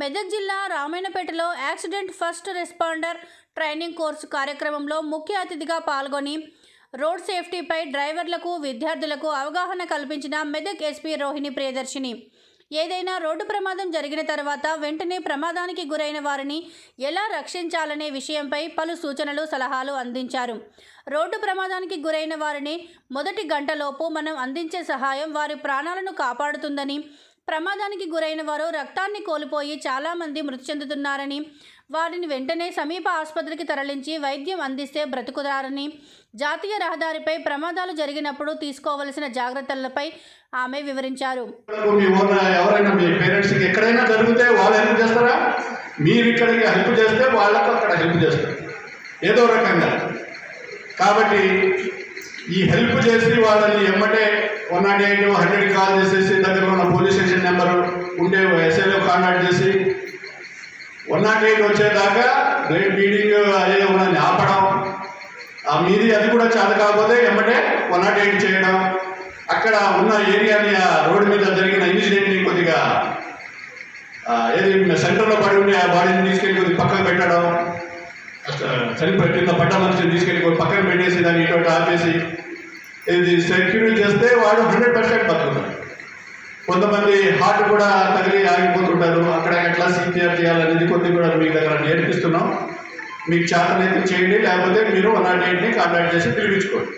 మెదక్ జిల్లా రామాయణపేటలో accident first responder training course కార్యక్రమంలో ముఖ్య అతిథిగా పాల్గొని రోడ్ సేఫ్టీపై డ్రైవర్లకు విద్యార్థులకు అవగాహన కల్పించిన మెదక్ ఎస్పీ రోహిణి ప్రియదర్శిని ఏదైనా రోడ్డు ప్రమాదం జరిగిన తర్వాత వెంటనే ప్రమాదానికి గురైన వారిని ఎలా రక్షించాలనే విషయంపై పలు సూచనలు సలహాలు అందించారు. రోడ్డు ప్రమాదానికి గురైన వారిని మొదటి గంటలోపు మనం అందించే సహాయం వారి ప్రాణాలను కాపాడుతుందని, ప్రమాదానికి గురైన వారు రక్తాన్ని కోల్పోయి చాలామంది మృతి చెందుతున్నారని, వారిని వెంటనే సమీప ఆసుపత్రికి తరలించి వైద్యం అందిస్తే బ్రతుకుతారని, జాతీయ రహదారిపై ప్రమాదాలు జరిగినప్పుడు తీసుకోవలసిన జాగ్రత్తలపై ఆమె వివరించారు. ఎవరైనా మీ పేరెంట్స్కి ఎక్కడైనా జరిగితే వాళ్ళు హెల్ప్ చేస్తారా? మీరు ఇక్కడికి హెల్ప్ చేస్తే వాళ్ళకు అక్కడ హెల్ప్ చేస్తారు ఏదో రకంగా. కాబట్టి ఈ హెల్ప్ చేసి వాళ్ళని ఎమ్మటే 108 100 కాల్ చేసేసి దగ్గర ఉన్న పోలీస్ స్టేషన్ నెంబరు ఉంటే ఎస్ఐలో కాంటాక్ట్ చేసి 108 వచ్చేదాకా రేట్ మీటింగ్ అదే ఉన్నది ఆపడం, ఆ మీది అది కూడా చాలా కాకపోతే ఎమ్మటే 108 చేయడం, అక్కడ ఉన్న ఏరియాని ఆ రోడ్డు మీద జరిగిన ఇన్సిడెంట్ని కొద్దిగా ఏది సెంటర్లో పడి ఉండే ఆ బాడీని తీసుకెళ్ళి కొద్దిగా పక్కన పెట్టడం, చనిపోయి కింద పడ్డ మనిషిని తీసుకెళ్ళి పక్కన పెట్టేసి దాన్ని ఇటువంటి ఆపేసి ఇది సెక్యూరిటీ చేస్తే వాడు 100% బతుకుతాడు. కొంతమంది హార్ట్ కూడా తగిలి ఆగిపోతుంటారు. అక్కడ ఎట్లా సిపిఆర్ చేయాలనేది కొద్దిగా కూడా మీ దగ్గర నేర్పిస్తున్నాం. మీకు చేతనైతే చేయండి, లేకపోతే మీరు 108ని కాంటాక్ట్ చేసి పిలిపించుకోండి.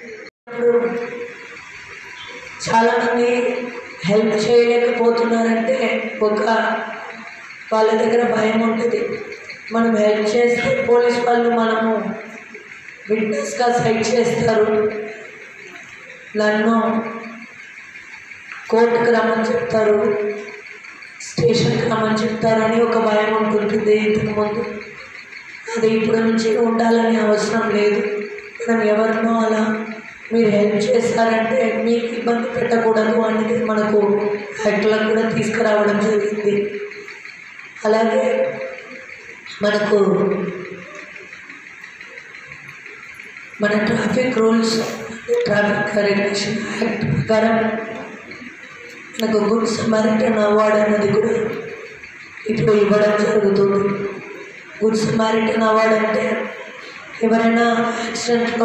చాలామంది హెల్ప్ చేయలేకపోతున్నారంటే వాళ్ళ దగ్గర భయం ఉంటుంది. మనం హెల్ప్ చేస్తే పోలీస్ వాళ్ళు మనము విట్నెస్గా సైట్ చేస్తారు, నన్ను కోర్టుకు రమ్మని చెప్తారు, స్టేషన్కి రమ్మని చెప్తారని ఒక భయం ఉంటుంటుంది ఇంతకుముందు. అది ఇప్పుడు నుంచి ఉండాలని అవసరం లేదు. మనం ఎవరినో అలా మీరు హెల్ప్ చేస్తారంటే మీకు ఇబ్బంది పెట్టకూడదు అనేది మనకు యాక్ట్లను కూడా తీసుకురావడం జరిగింది. అలాగే మనకు మన traffic rules, traffic regulation act ప్రకారం మనకు గుడ్ సమారిటన్ అవార్డు అనేది కూడా ఇప్పుడు ఇవ్వడం జరుగుతుంది. గుడ్ సమారిటన్ అవార్డు అంటే ఎవరైనా యాక్సిడెంట్లో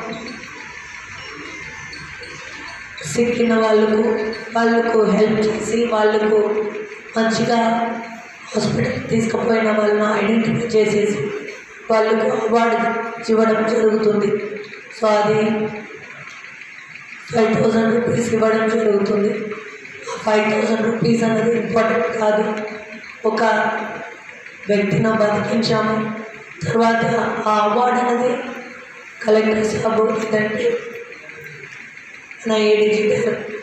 సిక్కిన వాళ్ళకు హెల్ప్ చేసి వాళ్ళకు మంచిగా హాస్పిటల్ తీసుకుపోయిన వాళ్ళని ఐడెంటిఫై చేసేసి వాళ్ళకు అవార్డు ఇవ్వడం జరుగుతుంది. సో అది 5,000 రూపీస్ ఇవ్వడం జరుగుతుంది. 5,000 రూపీస్ అనేది ఇంపార్టెంట్ కాదు. ఒక వ్యక్తిని బతికించాము, తర్వాత ఆ అవార్డు అనేది కలెక్టర్ సాబు లేదంటే నా ఏడీజీ